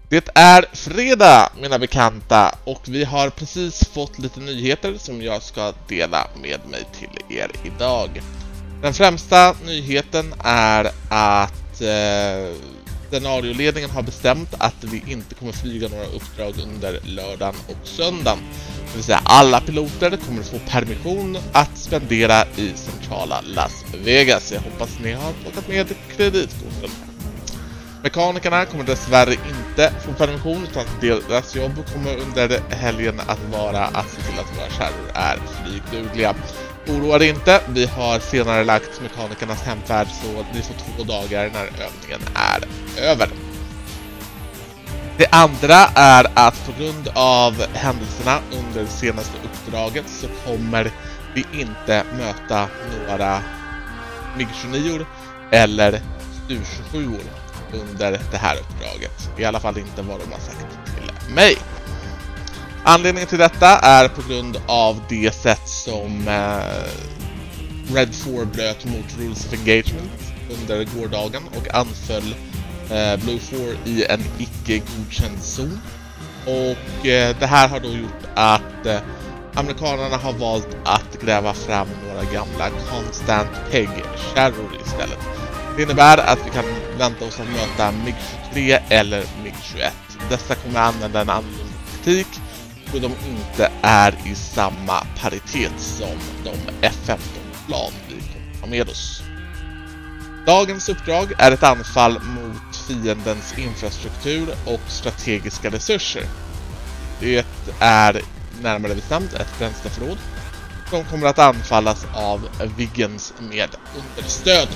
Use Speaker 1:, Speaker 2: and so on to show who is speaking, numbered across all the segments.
Speaker 1: Det är fredag, mina bekanta, och vi har precis fått lite nyheter som jag ska dela med mig till er idag. Den främsta nyheten är att scenarioledningen har bestämt att vi inte kommer flyga några uppdrag under lördagen och söndagen. Det vill säga alla piloter kommer att få permission att spendera i centrala Las Vegas. Jag hoppas ni har plockat med kreditkorten. Mekanikerna kommer dessvärre inte få permission, utan deras jobb kommer under helgen att vara att se till att våra kärror är flygdugliga. Oroa er inte, vi har senare lagt mekanikernas hemfärd så ni får 2 dagar när övningen är över. Det andra är att på grund av händelserna under det senaste uppdraget så kommer vi inte möta några MiG-29 eller Stu-27 under det här uppdraget. I alla fall inte vad de har sagt till mig. Anledningen till detta är på grund av det sätt som Red 4 bröt mot Rules of Engagement under gårdagen och anföll Blue 4 i en icke-godkänd zon. Och det här har då gjort att amerikanerna har valt att gräva fram några gamla Constant Peg-kärror istället. Det innebär att vi kan vänta oss att möta MiG-23 eller MiG-21. Dessa kommer att använda en annan taktik då de inte är i samma paritet som de F-15-plan vi kommer ha med oss. Dagens uppdrag är ett anfall mot fiendens infrastruktur och strategiska resurser. Det är närmare bestämt ett bränsleförråd som kommer att anfallas av Viggens med understöd.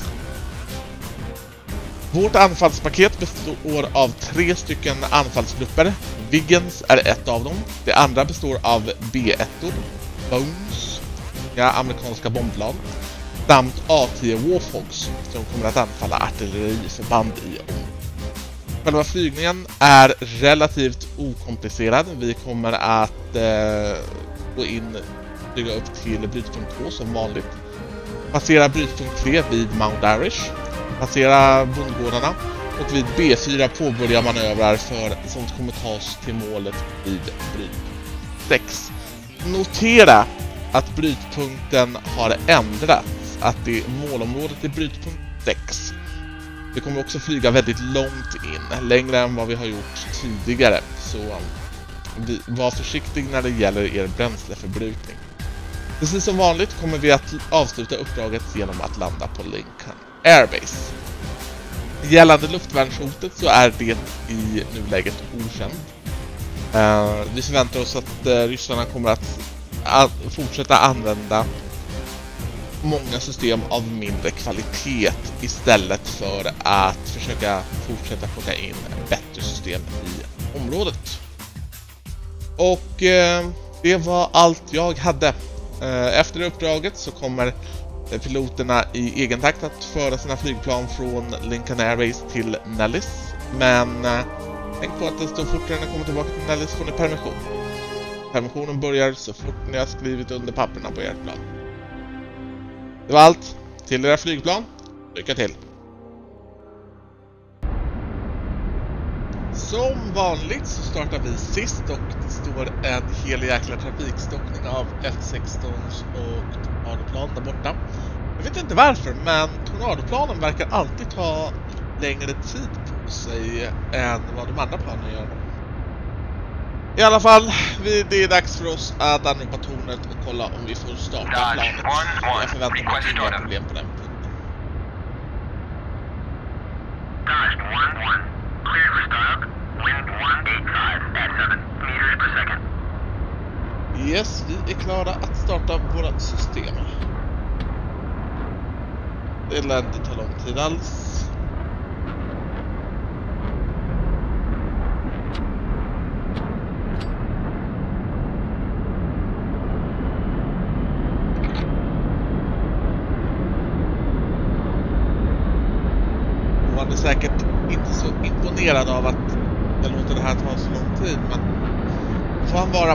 Speaker 1: Vårt anfallspaket består av 3 stycken anfallsgrupper. Viggens är ett av dem. Det andra består av B-1-or, Bones, amerikanska bombplan, samt A-10 Warthogs som kommer att anfalla artilleriförband i om. Själva flygningen är relativt okomplicerad. Vi kommer att gå in och bygga upp till brytpunkt 2 som vanligt. Passera brytpunkt 3 vid Mount Irish. Passera bondgårdarna och vid B4 påbörja manövrar som kommer ta oss till målet vid brytpunkt 6. Notera att brytpunkten har ändrats, att det är målområdet i brytpunkt 6. Vi kommer också flyga väldigt långt in, längre än vad vi har gjort tidigare, så var försiktig när det gäller er bränsleförbrukning. Precis som vanligt kommer vi att avsluta uppdraget genom att landa på Lincoln Airbase. Gällande luftvärnshotet så är det i nuläget okänt. Vi förväntar oss att ryssarna kommer att fortsätta använda många system av mindre kvalitet istället för att försöka fortsätta plocka in bättre system i området. Och det var allt jag hade. Efter uppdraget så kommer piloterna i egen takt att föra sina flygplan från Lincoln Airbase till Nellis. Men tänk på att desto fortare ni kommer tillbaka till Nellis får ni permission. Permissionen börjar så fort ni har skrivit under papperna på ert plan. Det var allt. Till era flygplan. Lycka till! Som vanligt så startar vi sist och det står en hel jäkla trafikstockning av F-16s och tornadoplan där borta. Jag vet inte varför, men tornadoplanen verkar alltid ta längre tid på sig än vad de andra planen gör. I alla fall, det är dags för oss att anropa tornet och kolla om vi får starta planet. Jag förväntar mig inga problem på den punkten.
Speaker 2: Dodge 1-1. Cleared for startup. Wind 185 at 7 meters per second.
Speaker 1: Yes, vi är klara att starta våra system. Det lär inte ta lång tid alls. Man är säkert inte så imponerad av att jag låter det här ta så lång tid, men får han vara.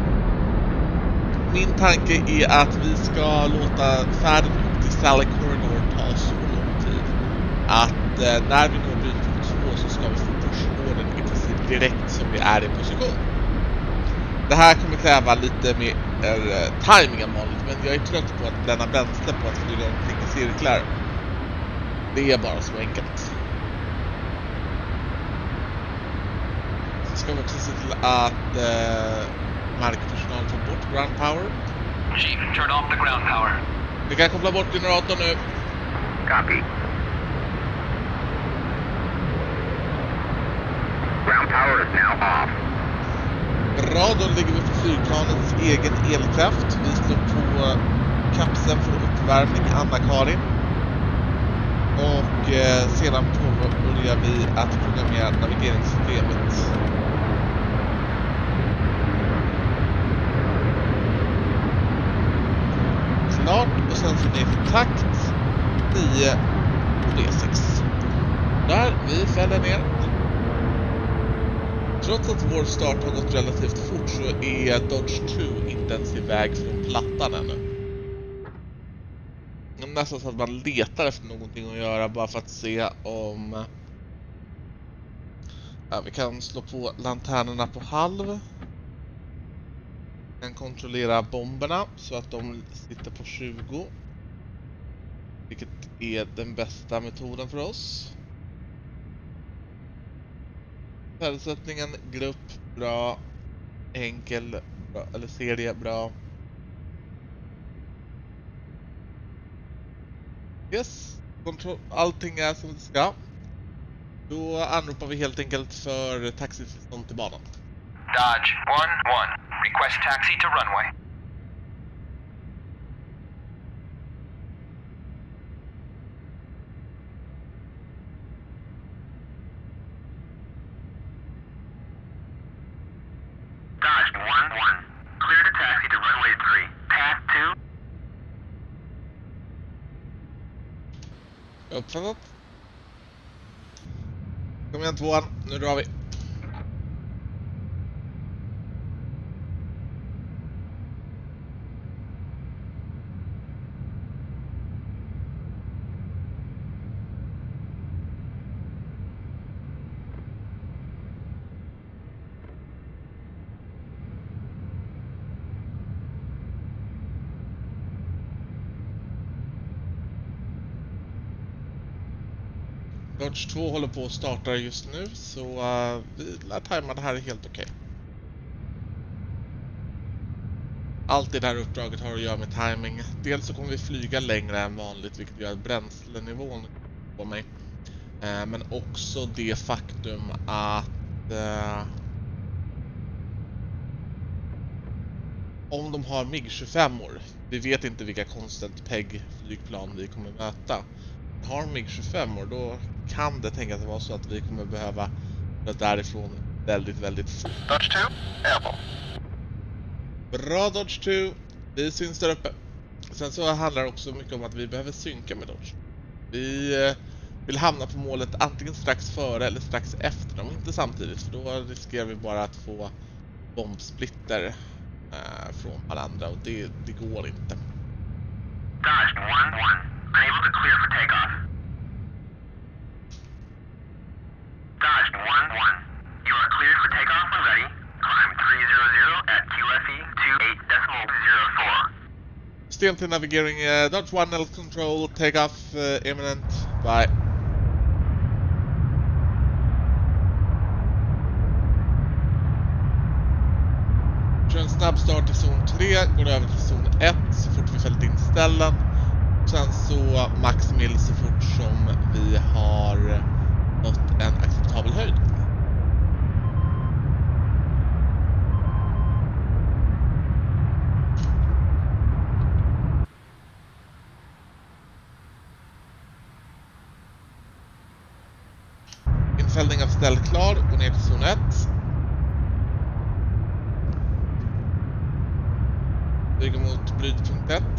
Speaker 1: Min tanke är att vi ska låta färden upp till Sally Corridor ta så lång tid att när vi når brytpunkt 2 så ska vi få pushorden in till direkt som vi är i position. Det här kommer kräva lite mer timing än vanligt, men jag är trött på att bränna bränsle på att flyga omkring i cirklar. Det är bara så enkelt. Så ska vi också se till att markpersonal tar bort ground power.
Speaker 2: Chief, turn off the ground power.
Speaker 1: Vi kan koppla bort generatorn nu.
Speaker 2: Copy. Ground power is now off.
Speaker 1: Bra, då ligger vi på flygplanets egen elkraft. Vi slår på kapseln för uppvärmning, Anna-Karin. Och sedan börjar vi att programmera navigeringssystemet. Klart, och sen så ner till takt 10 och V6. Där, vi fäller ner. Trots att vår start har gått relativt fort så är Dodge 2 inte ens iväg från plattan ännu. Det är nästan så att man letar efter någonting att göra bara för att se om... Ja, vi kan slå på lanternerna på halv. Vi kan kontrollera bomberna så att de sitter på 20. Vilket är den bästa metoden för oss. Förutsättningen, grupp, bra. Enkel, bra. Eller serie, bra. Yes, allting är som det ska. Då anropar vi helt enkelt för taxitillstånd till banan.
Speaker 2: Dodge 1-1. Request taxi to runway. Dodge 1-1. Clear to taxi to runway 3. Path 2.
Speaker 1: Uppfattat. Kom igen tvåan, nu drar vi. Dodge 2 håller på att starta just nu, så vi lär tajma det här helt okej. Allt i det här uppdraget har att göra med timing. Dels så kommer vi flyga längre än vanligt, vilket gör bränslenivån på mig. Men också det faktum att om de har MiG-25-or, vi vet inte vilka Constant PEG-flygplan vi kommer möta. Har MiG-25-or, då kan det tänkas vara så att vi kommer behöva gå därifrån väldigt fort.
Speaker 2: Dodge 2, airborne.
Speaker 1: Bra Dodge 2, vi syns där uppe. Sen så handlar det också mycket om att vi behöver synka med Dodge. Vi vill hamna på målet antingen strax före eller strax efter dem, inte samtidigt, för då riskerar vi bara att få bombsplitter från varandra, och det går inte.
Speaker 2: Dodge 1-1. Unable to clear for takeoff. Dodge 1-1. You are cleared for takeoff when ready. Climb 300 at QFE 28.04.
Speaker 1: System till navigering, Dodge 1 L control, takeoff imminent, bye. Kör en snabb start i zon 3, går över till zon 1 så fort vi fällt in ställen. Sen så max mil så fort som vi har nått en acceptabel höjd. Infällning av ställ klar, gå ner till zon 1. Flyger mot brytpunkt 1.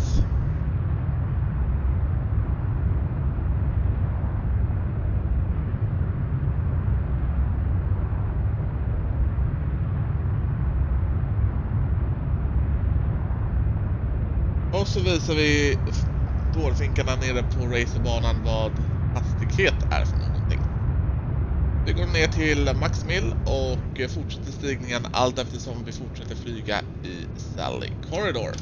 Speaker 1: Och så visar vi dårfinkarna nere på racerbanan vad hastighet är för någonting. Vi går ner till Maxmill och fortsätter stigningen allt eftersom vi fortsätter flyga i Sally Corridor.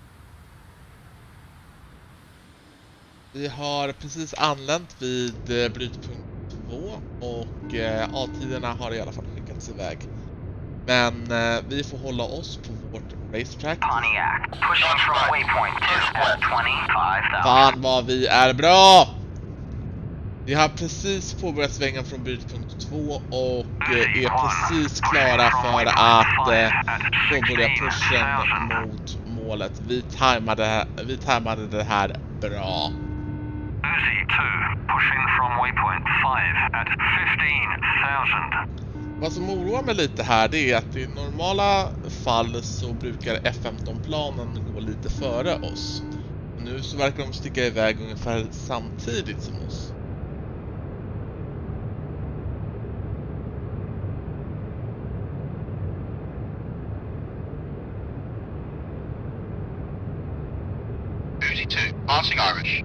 Speaker 1: Vi har precis anlänt vid brytpunkt 2 och A-tiderna har i alla fall skickats iväg. Men vi får hålla oss på vårt racetrack. Fan vad vi är bra! Vi har precis påbörjat svängen från brytpunkt 2 och är precis klara för att påbörja pushen mot målet. Vi tajmade det här bra. Vad som oroar mig lite här, det är att i normala fall så brukar F-15-planen gå lite före oss. Nu så verkar de sticka iväg ungefär samtidigt som oss.
Speaker 2: Passing Irish.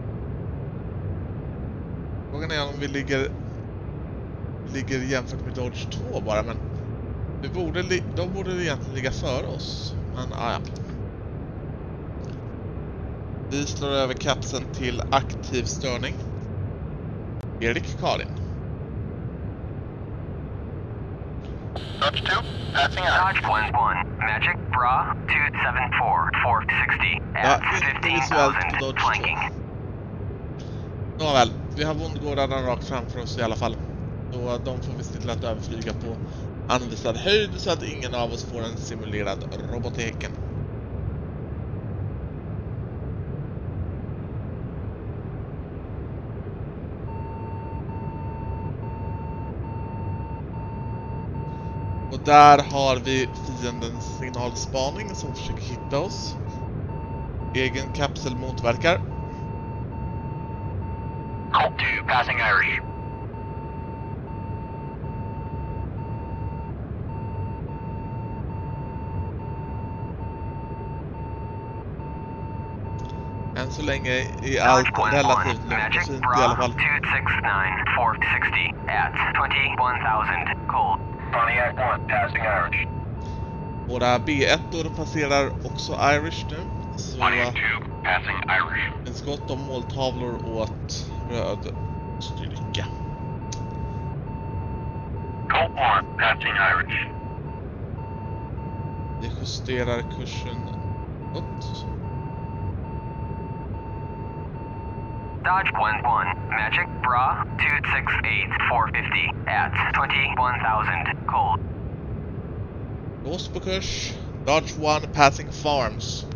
Speaker 1: Frågan är om vi ligger jämfört med Dodge 2 bara, men de borde egentligen ligga före oss. Men ja. Vi slår över kapseln till aktiv störning. Erik Karin.
Speaker 2: Dodge 2, passing Irish.
Speaker 3: Dodge 1-1, Magic Bra 274, 460
Speaker 1: Ja,
Speaker 3: at
Speaker 1: inte visuellt på
Speaker 3: 15,000
Speaker 1: Dodge 2.
Speaker 3: flanking.
Speaker 1: Nåväl, vi har bondgårdarna rakt framför oss i alla fall. Så de får vi se till att överflyga på anvisad höjd så att ingen av oss får en simulerad roboteken. Och där har vi fiendens signalspaning som försöker hitta oss. Egen kapsel motverkar.
Speaker 2: Colt 2, passing Irish.
Speaker 1: Än så länge är allt relativt lugnt och fint i alla fall.
Speaker 3: 269, 460 at 21,000 cold.
Speaker 2: Pontiac 1, passing Irish.
Speaker 1: Våra B1-or passerar också Irish nu. Så
Speaker 2: Pontiac 2, passing Irish.
Speaker 1: en skott om måltavlor åt röd styrka.
Speaker 2: Colt 1, passing Irish.
Speaker 1: Vi justerar kursen uppåt.
Speaker 3: Dodge 1-1, Magic Bra 268, 450 at 21,000 cold.
Speaker 1: Lås på kurs. Dodge 1 passing farms.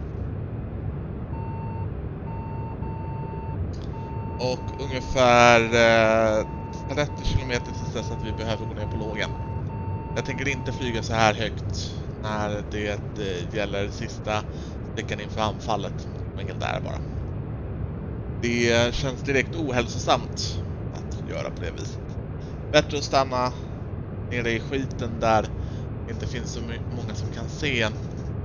Speaker 1: Och ungefär 30 kilometer tills dess att vi behöver gå ner på lågen. Jag tänker inte flyga så här högt när det gäller sista sträckan inför anfallet. Ingen där bara. Det känns direkt ohälsosamt att göra på det viset. Bättre att stanna nere i skiten där det inte finns så många som kan se en.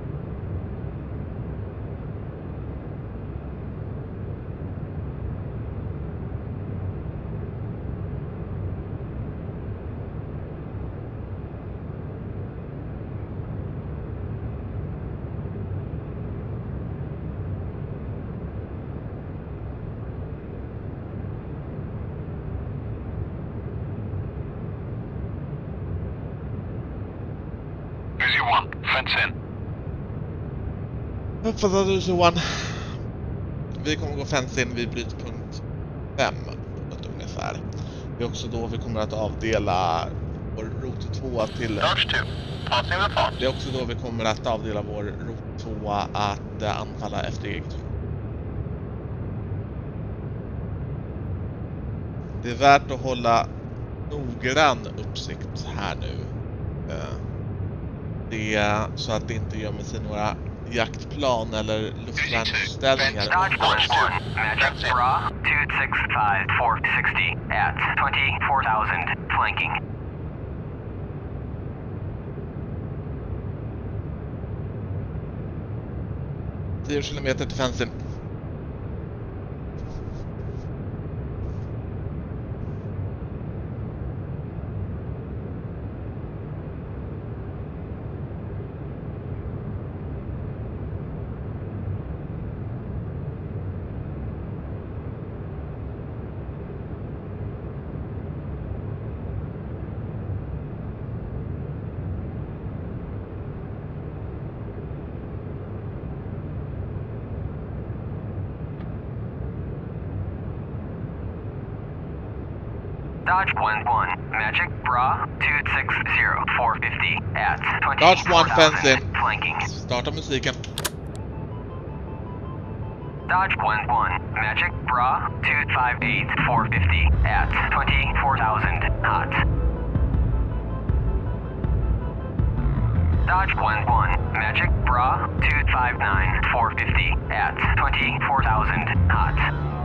Speaker 1: Uppfattar du Johan? Vi kommer gå fence in vid brytpunkt 5 ungefär. Det är också då vi kommer att avdela vår route 2 till... Det är också då vi kommer att avdela vår route 2 att anfalla efter eget. Det är värt att hålla noggrann uppsikt här nu. Det är så att det inte gömmer sig några jaktplan eller luftvärnsställningar.
Speaker 3: Dodge 1-1, Magic Bra 265, 460 at 24,000 flanking.
Speaker 1: — 10 kilometer till fensen.
Speaker 3: Dodge 1-1, Magic Bra 260, 450 at
Speaker 1: Dodge 1 fence
Speaker 3: 24,000,
Speaker 1: in.
Speaker 3: flanking.
Speaker 1: Starta musiken.
Speaker 3: Dodge 1-1, Magic Bra 258, 450 at 24,000 hot. Dodge 1-1, Magic Bra 259, 450 at 24,000 hot.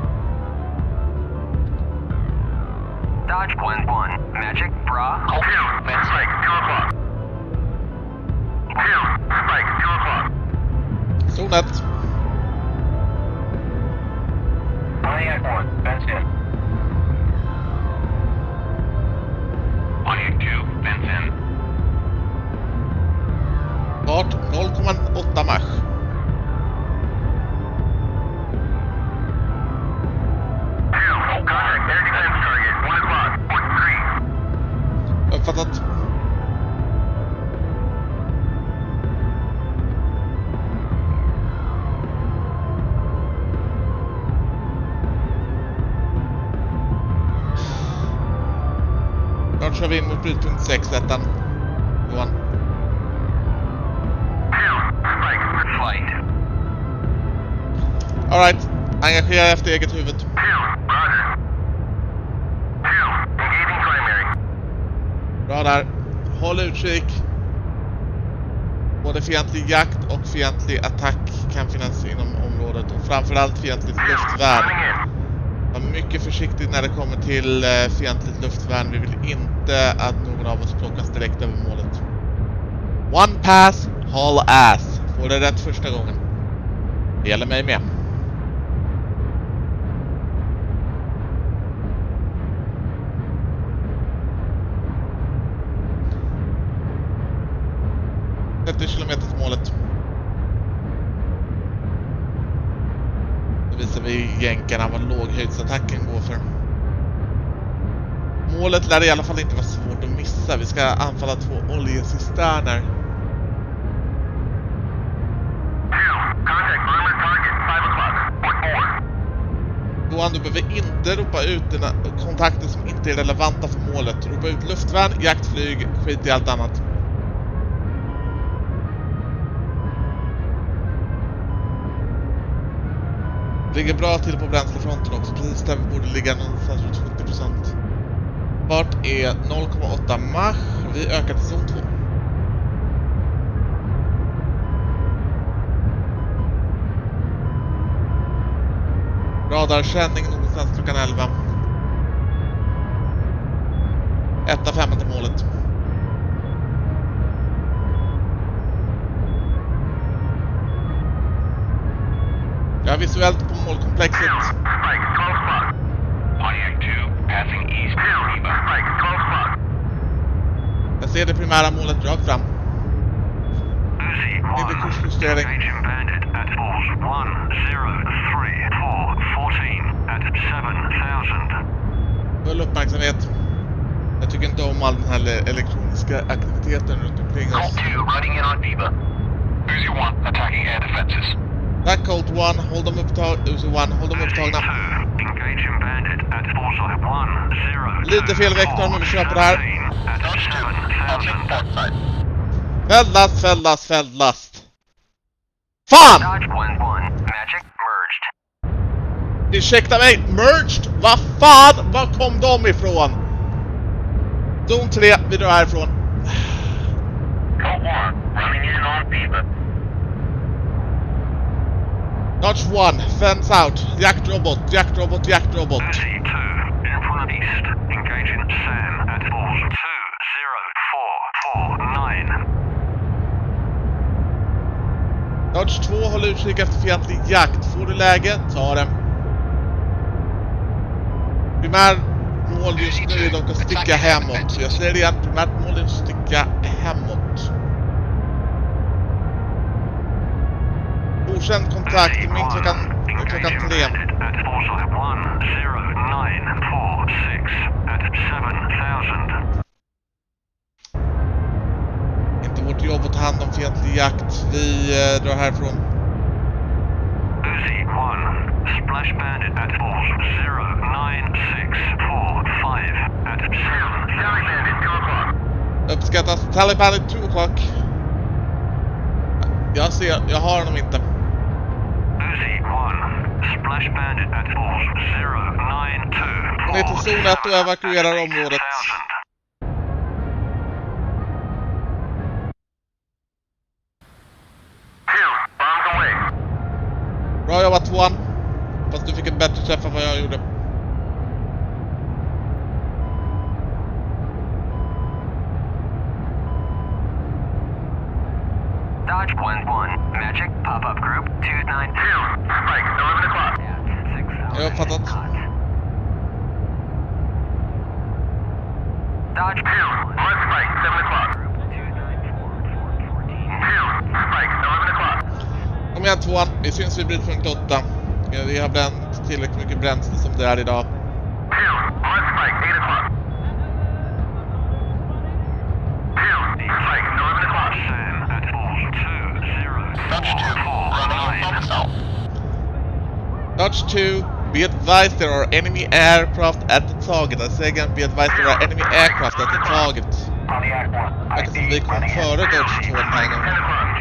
Speaker 3: Dodge 1-1, Magic Bra.
Speaker 2: 2, spike, 2 o'clock. 2, spike, 2 o'clock.
Speaker 1: Zonet.
Speaker 2: Pontiac 1, fence in. Pontiac 2, fence in.
Speaker 1: Fart 0,8 mach.
Speaker 2: Contact air defense target, 1 o'clock, point 3.
Speaker 1: Uppfattat. Då kör vi in mot brytpunkt 6, ettan. Johan.
Speaker 3: Flight.
Speaker 1: Alright, engagera efter eget huvud.
Speaker 2: 2, roger. 2, engaging primary.
Speaker 1: Bra där. Håll utkik. Både fientlig jakt och fientlig attack kan finnas inom området. Och framförallt fientligt luftvärn.
Speaker 2: Running in.
Speaker 1: Var mycket försiktig när det kommer till fientligt luftvärn. Vi vill inte att någon av oss plockas direkt över målet. One pass, haul ass. Får det rätt första gången. Det gäller mig med. Kilometers målet. Då visar vi jänkarna vad låghöjdsattacken går för. Målet lär i alla fall inte vara svårt att missa. Vi ska anfalla 2 oljecisterner.
Speaker 2: 2, contact armored target, 5 o'clock, point 4.
Speaker 1: Johan, du behöver inte ropa ut dina kontakter som inte är relevanta för målet. Ropa ut luftvärn, jaktflyg, skit i allt annat. Ligger bra till på bränslefronten också, precis där vi borde ligga någonstans runt 70%. Fart är 0,8 mach, vi ökar till zon 2. Radarkänning någonstans klockan 11. 1,5 till målet. Jag är visuellt på målkomplexet.
Speaker 2: 2, spike, 12 o'clock. Pontiac 2, passing east. 2, spike, 12 o'clock.
Speaker 1: Jag ser det primära målet rakt fram.
Speaker 3: Uzi
Speaker 1: Inte
Speaker 3: 1,
Speaker 1: kursjustering.
Speaker 3: engaging bandit at balls 103,414 at 7,000.
Speaker 1: Full uppmärksamhet. Jag tycker inte om all den här elektroniska aktiviteten runt omkring oss.
Speaker 2: Colt 2, running in on Viva. Uzi 1, attacking air defenses.
Speaker 1: Tack Colt 1, håll dem upptagna. Uzi 1, håll dem upptagna.
Speaker 3: Engaging bandit at bullseye 102.
Speaker 1: Lite fel vektor, men vi kör på det här. Fälllast, fälllast, fälllast. Fan!
Speaker 3: Dodge 1-1, Magic merged.
Speaker 1: Ursäkta mig, merged? Vad fan? Var kom de ifrån? Zon 3, vi drar härifrån.
Speaker 2: Colt 1, running in on Viva.
Speaker 1: Dodge 1, fence out. Jaktrobot, jaktrobot, jaktrobot.
Speaker 3: Uzi 2, influent east, engaging Sam at balls 20449.
Speaker 1: Dodge 2, håll utkik efter fientlig jakt. Får du läge, ta den. Primärt mål just nu är dock att sticka hemåt. Jag säger det igen, primärt mål är att sticka hemåt. Okänd kontakt, min klockan 3. Inte vårt jobb att ta hand om fientlig jakt. Vi drar härifrån.
Speaker 3: Uzi 1, Splash Bandit at Falls 09645 at 7.
Speaker 2: Tally Bandit, 2 o'clock.
Speaker 1: Uppskattas. Tally Bandit 2 o'clock. Jag har honom inte.
Speaker 3: Uzi 1. Splash Bandit at Falls 09245.
Speaker 1: Hon är till zon 1 och evakuerar området.
Speaker 2: 2, bombs away.
Speaker 1: Bra jobbat 2. Fast du fick ett bättre träff än vad jag gjorde.
Speaker 3: Dodge 1-1. Magic pop-up group 292.
Speaker 2: 2, Spike, 11 o'clock.
Speaker 1: Jag har uppfattat.
Speaker 3: Dodge
Speaker 2: 2, Mud Spike, 7 o'clock. 2, Spike, 11 o'clock.
Speaker 1: Kom igen 2. Vi syns vid brytpunkt 8. Vi har bränt tillräckligt mycket bränsle som det är idag.
Speaker 2: 2, Mud Spike, 8 o'clock. 2, Spike, 11 o'clock.
Speaker 3: Dodge 2, running on south.
Speaker 1: Dodge 2, be advised there are enemy aircraft at the target. I say again, be advised there are enemy aircraft at the target. Verkar som vi kom före Dodge 2 den här gången.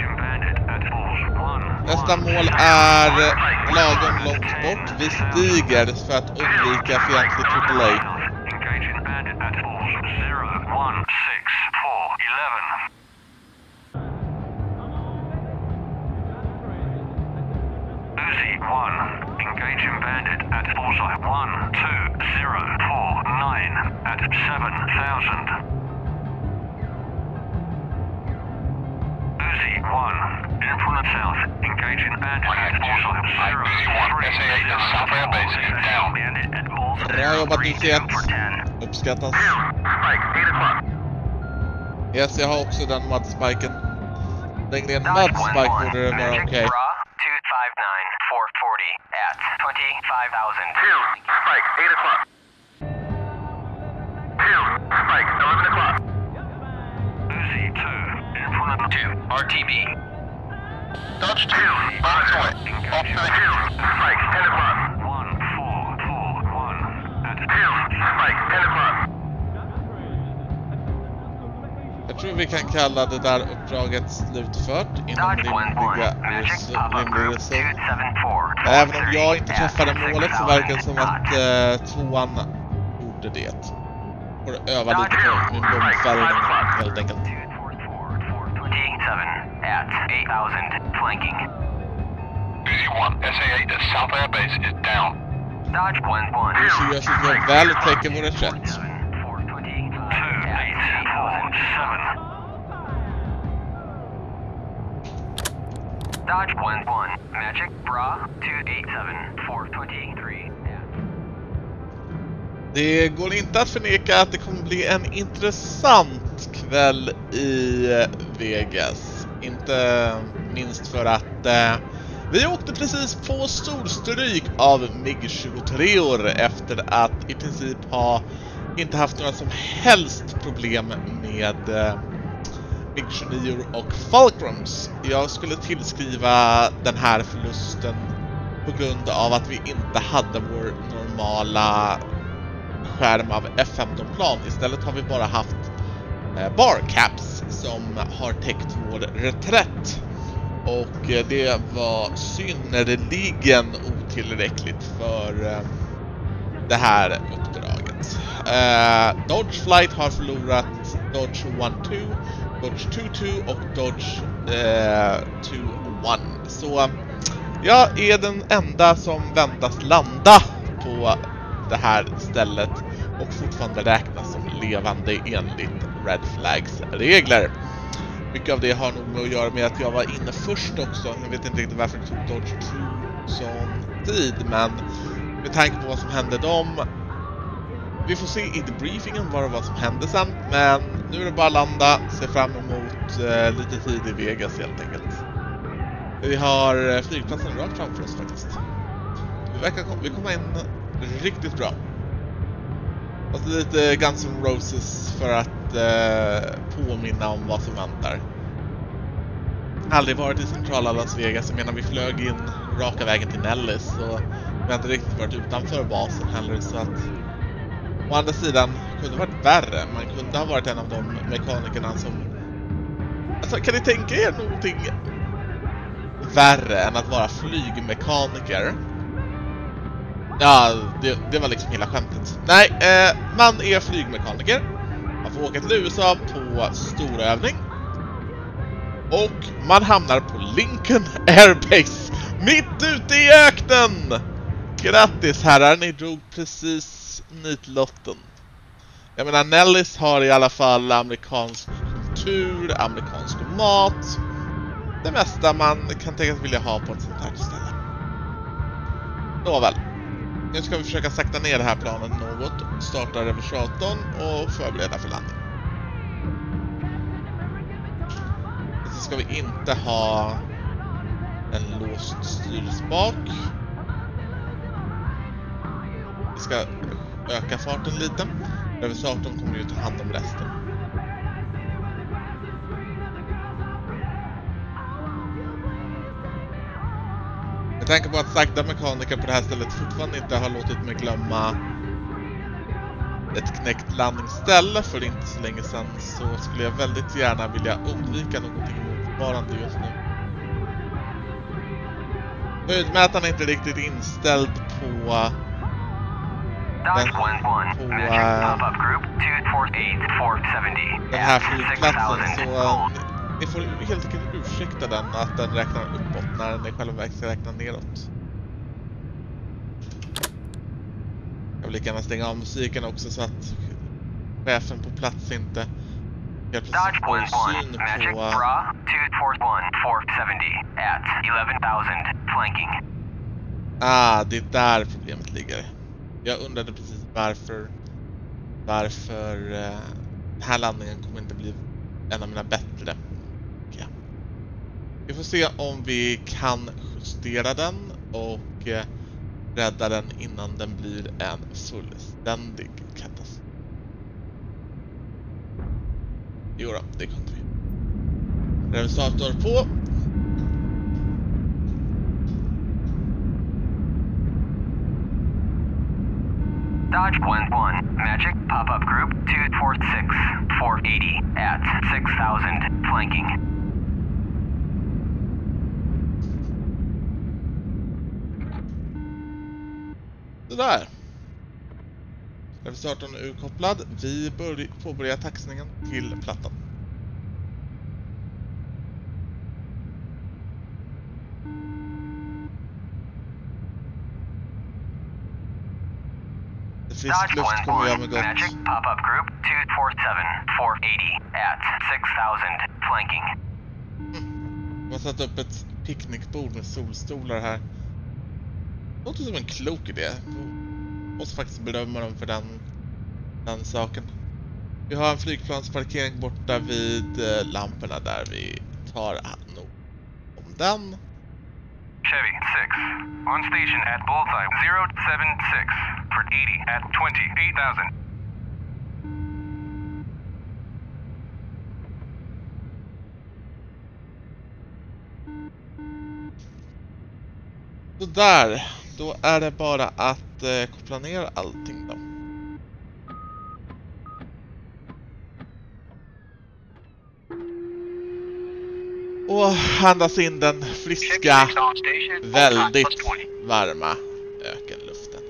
Speaker 1: Nästa mål är lagom långt bort. Vi stiger för att undvika fientlig AAA.
Speaker 3: Engaging bandit at Falls 016411. Uzi 1. Engaging bandit at bullseye 12049 at 7,000. Uzi 1. In front of south. Engaging bandit at bullseye 037.
Speaker 2: South Air Base is down.
Speaker 3: Bandit at bullseye.
Speaker 1: Bra jobbat UC1. Uppskattas.
Speaker 2: 2, Spike, 8 o'clock.
Speaker 1: Yes, jag har också den mudspiken. Längre en mudspike borde det vara okej.
Speaker 3: 259 440 at 25,000.
Speaker 2: 2, Spike, 8 o'clock. 2, Spike, 11 o'clock.
Speaker 3: Uzi 2. In front of 2. RTB.
Speaker 2: Dodge 2, bombs away. Off to the 2, Spike, 10 o'clock.
Speaker 3: 1441 at
Speaker 2: 2, Spike, 10 o'clock.
Speaker 1: Jag tror vi kan kalla det där uppdraget slutfört inom
Speaker 3: Dodge 1-1. Magic pop-up
Speaker 1: rimlig
Speaker 3: group
Speaker 1: resurs.
Speaker 3: 274.
Speaker 1: Även om jag inte träffade målet så verkar det som att 2an gjorde det. Får öva lite på min bombfällning helt enkelt.
Speaker 3: 427 at 8,000 flanking.
Speaker 2: Uzi 1, SA-8 at South Air Base is down.
Speaker 3: Dodge 1-1.
Speaker 1: Vi ser gör sitt jobb väl och täcker vår reträtt.
Speaker 3: 425 at 8,007. Dodge 1-1. Magic Bra 287 423.
Speaker 1: Det går inte att förneka att det kommer bli en intressant kväll i Vegas. Inte minst för att vi åkte precis på storstryk av MiG-23 efter att i princip ha inte haft några som helst problem med MiG-29 och Fulcrums. Jag skulle tillskriva den här förlusten på grund av att vi inte hade vår normala skärm av F-15-plan. Istället har vi bara haft barcaps som har täckt vår reträtt. Och det var synnerligen otillräckligt för det här uppdraget. Dodge Flight har förlorat Dodge 1-2, Dodge 2-2 och Dodge 2-1. Så jag är den enda som väntas landa på det här stället och fortfarande räknas som levande enligt Red Flags regler. Mycket av det har nog att göra med att jag var inne först också. Jag vet inte riktigt varför det tog Dodge 2 sån tid, men med tanke på vad som hände dem. Vi får se i debriefingen vad det var som hände sen, men nu är det bara att landa, se fram emot lite tid i Vegas helt enkelt. Vi har flygplatsen rakt framför oss faktiskt. Vi kommer in riktigt bra. Alltså lite Guns N' Roses för att påminna om vad som väntar. Aldrig varit i centrala Las Vegas. Jag menar, vi flög in raka vägen till Nellis. Så Vi har inte riktigt varit utanför basen heller, så att å andra sidan kunde det varit värre. Man kunde ha varit en av de mekanikerna som... Alltså, kan ni tänka er någonting värre än att vara flygmekaniker? Ja, det var liksom hela skämtet. Nej, man är flygmekaniker. Man får åka till USA på stor övning. Och man hamnar på Lincoln Airbase mitt ute i öknen! Grattis herrar, ni drog precis nitlotten. Jag menar, Nellis har i alla fall amerikansk kultur, amerikansk mat. Det mesta man kan tänkas vilja ha på ett sånt här ställe. Nåväl. Nu ska vi försöka sakta ner det här planet något. Starta reversatorn och förbereda för landning. Så ska vi inte ha en låst styrspak. Vi ska öka farten lite. Reversatorn kommer ju ta hand om resten. Jag tänker på att sagda mekaniker på det här stället fortfarande inte har låtit mig glömma ett knäckt landningsställe för inte så länge sedan, så skulle jag väldigt gärna vilja undvika någonting motsvarande just nu. Höjdmätaren är inte riktigt inställd på den här flygplatsen, så ni får helt enkelt ursäkta den att den räknar uppåt när den i själva verket räknar neråt. Jag vill lika gärna stänga av musiken också så att chefen på plats inte helt plötsligt får syn på... det är där problemet ligger. Jag undrade precis varför den här landningen kommer inte bli en av mina bättre. Okay. Vi får se om vi kan justera den och rädda den innan den blir en fullständig katastrof. Jo då, det kunde vi. Reversator på.
Speaker 2: Dodge 1-1, Magic, pop-up group 246, 480 at 6000, flanking.
Speaker 1: Det där. Reversatorn är urkopplad. Vi påbörjar taxningen till plattan. Frisk luft kommer jag med gott.
Speaker 2: Magic, pop-up group 247, 480 at 6000, flanking.
Speaker 1: Jag har satt upp ett picknickbord med solstolar här. Det låter som en klok idé. Jag måste faktiskt berömma dem för den saken. Vi har en flygplansparkering borta vid lamporna där vi tar hand om den.
Speaker 3: Chevy 6, on station at bullseye 076 for 80 at 28,000.
Speaker 1: Så där, då är det bara att koppla ner allting då. Och andas in den friska, väldigt varma ökenluften.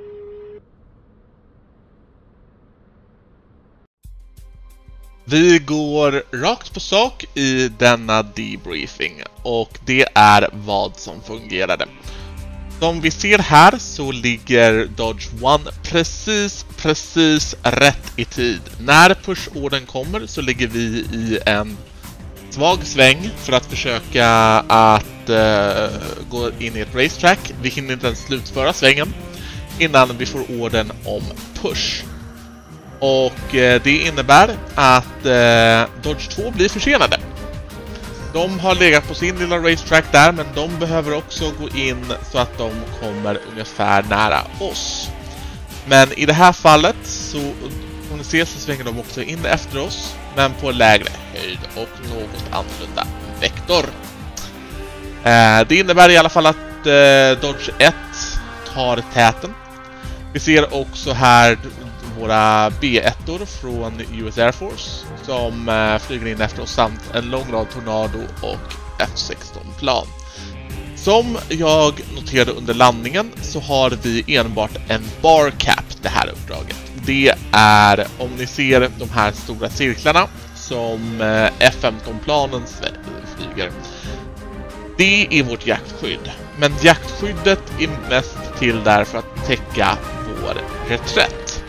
Speaker 1: Vi går rakt på sak i denna debriefing och det är vad som fungerade. Som vi ser här så ligger Dodge 1 precis rätt i tid. När push-ordern kommer så ligger vi i en svag sväng för att försöka att gå in i ett racetrack. Vi hinner inte ens slutföra svängen innan vi får ordern om push. Och det innebär att Dodge 2 blir försenade. De har legat på sin lilla racetrack där, men de behöver också gå in så att de kommer ungefär nära oss. Men i det här fallet så, om ni ser, så svänger de också in efter oss, men på lägre höjd och något annorlunda vektor. Det innebär i alla fall att Dodge 1 tar täten. Vi ser också här våra B1-or från US Air Force som flyger in efter oss samt en lång rad Tornado och F-16-plan. Som jag noterade under landningen så har vi enbart en bar cap det här uppdraget. Det är, om ni ser de här stora cirklarna som F-15-planen flyger. Det är vårt jaktskydd. Men jaktskyddet är mest till där för att täcka vår reträtt.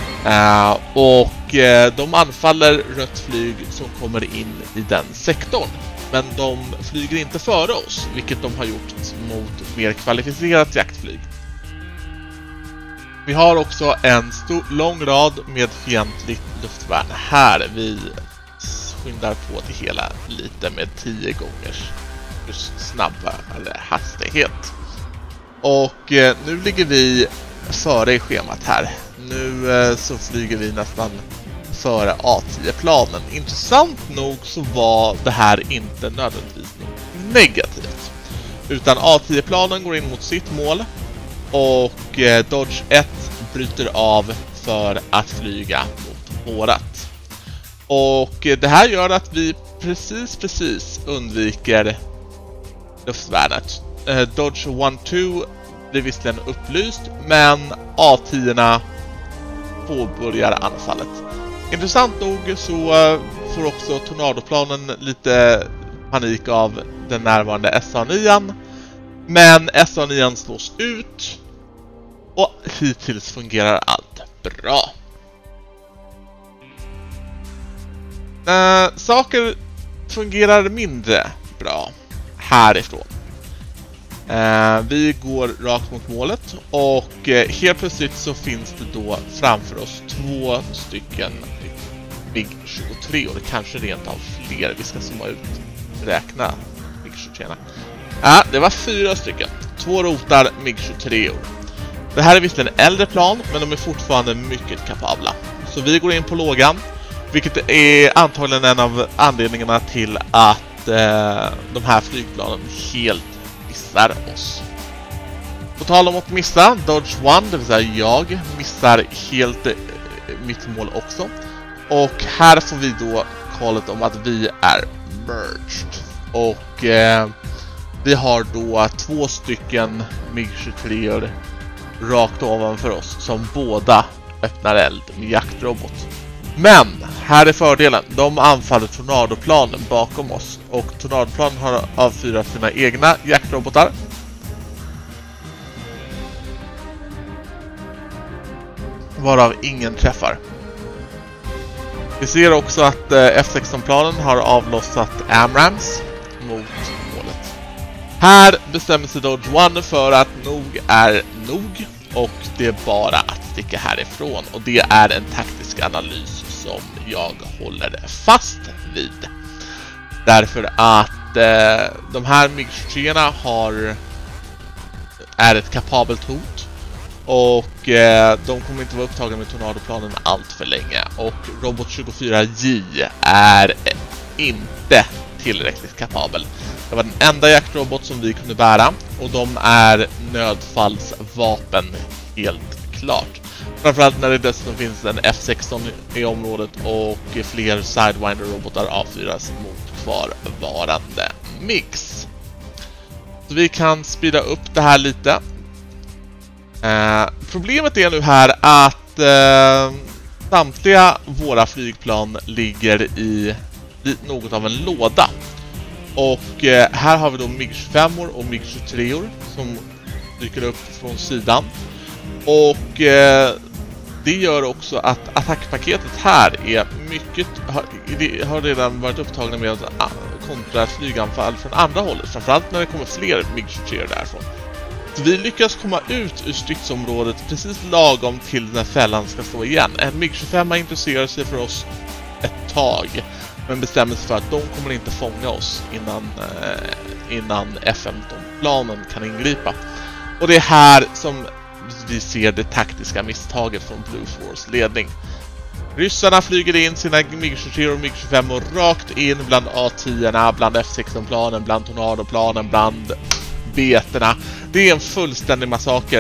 Speaker 1: De anfaller rött flyg som kommer in i den sektorn. Men de flyger inte före oss, vilket de har gjort mot mer kvalificerat jaktflyg. Vi har också en lång rad med fientligt luftvärn här. Vi skyndar på det hela lite med 10 gångers snabbare hastighet. Och nu ligger vi före i schemat här. Nu så flyger vi nästan före A10-planen. Intressant nog så var det här inte nödvändigtvis negativt. Utan A10-planen går in mot sitt mål och Dodge 1 bryter av för att flyga mot vårat. Och det här gör att vi precis undviker luftvärnet. Dodge 1-2 blir visserligen upplyst, men A10-erna påbörjar anfallet. Intressant nog så får också Tornadoplanen lite panik av den närvarande SA-9. Men SA-9 slås ut och hittills fungerar allt bra. Saker fungerar mindre bra härifrån. Vi går rakt mot målet och helt plötsligt så finns det då framför oss 2 stycken MiG-23 och det kanske rent av fler. Vi ska zooma ut och räkna MiG-23. Ja, det var 4 stycken. 2 rotar MiG-23. Det här är visserligen äldre plan, men de är fortfarande mycket kapabla. Så vi går in på lågan, vilket är antagligen en av anledningarna till att de här flygplanen helt missar oss. På tal om att missa, Dodge 1, det vill säga jag, missar helt mitt mål också. Och här får vi då kallet om att vi är merged. Och vi har då 2 stycken MiG-23 rakt ovanför oss som båda öppnar eld med jaktrobot. Men här är fördelen, de anfaller Tornadoplanen bakom oss och Tornadoplanen har avfyrat sina egna jaktrobotar. Varav ingen träffar. Vi ser också att F-16-planen har avlossat AMRAAMs mot målet. Här bestämmer sig Dodge 1 för att nog är nog och det är bara att sticka härifrån. Och det är en taktisk analys som jag håller fast vid. Därför att de här MiG-23 är ett kapabelt hot. Och de kommer inte vara upptagna med Tornadoplanen allt för länge. Och Robot 24J är inte tillräckligt kapabel. Det var den enda jaktrobot som vi kunde bära. Och de är nödfallsvapen helt klart. Framförallt när det dessutom finns en F-16 i området och fler Sidewinder-robotar avfyras mot kvarvarande MiGs. Så vi kan speeda upp det här lite. Problemet är nu här att samtliga våra flygplan ligger i något av en låda. Och här har vi då MiG-25 och MiG-23 som dyker upp från sidan. Och det gör också att attackpaketet här är har redan varit upptagna med att kontra flyganfall från andra hållet. Framförallt när det kommer fler MiG-23 därifrån. Så vi lyckas komma ut ur stridsområdet precis lagom till när fällan ska slå igen. En MiG-25 intresserar sig för oss ett tag, men bestämmer sig för att de kommer inte fånga oss innan F-15-planen kan ingripa. Och det är här som vi ser det taktiska misstaget från Blue Force ledning. Ryssarna flyger in sina MiG-23 och MiG-25 och rakt in bland A10-erna, bland F-16-planen, bland Tornadoplanen, bland beterna. Det är en fullständig massaker.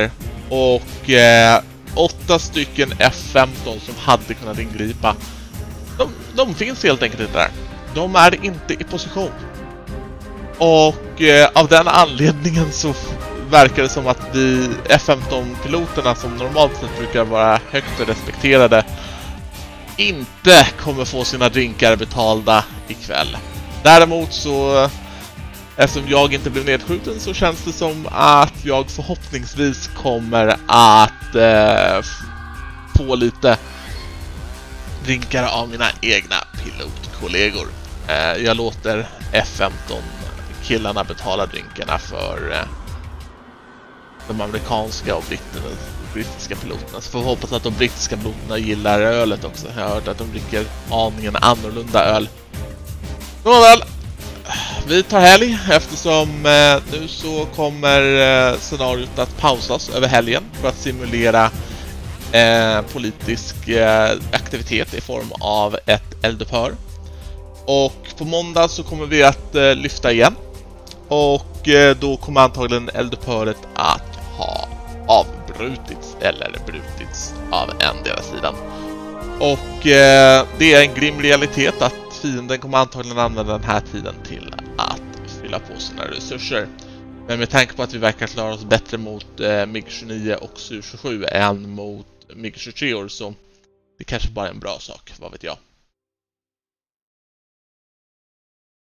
Speaker 1: Och 8 stycken F-15 som hade kunnat ingripa. De finns helt enkelt inte där. De är inte i position. Och av den anledningen så verkar det som att vi F-15-piloterna, som normalt sett brukar vara högt respekterade, inte kommer få sina drinkar betalda ikväll. Däremot så, eftersom jag inte blev nedskjuten, så känns det som att jag förhoppningsvis kommer att få lite drinkar av mina egna pilotkollegor. Jag låter F-15-killarna betala drinkarna för de amerikanska och brittiska piloterna. Så får vi hoppas att de brittiska piloterna gillar ölet också. Jag har hört att de dricker aningen annorlunda öl. Nåväl, vi tar helg eftersom nu så kommer scenariot att pausas över helgen för att simulera politisk aktivitet i form av ett eldupphör. Och på måndag så kommer vi att lyfta igen. Och då kommer antagligen eldupphöret att ha avbrutits eller brutits av endera sidan. Och det är en grim realitet att fienden kommer antagligen använda den här tiden till att fylla på sina resurser. Men med tanke på att vi verkar klara oss bättre mot MiG-29 och Su-27 än mot MiG-23 så det kanske bara är en bra sak, vad vet jag.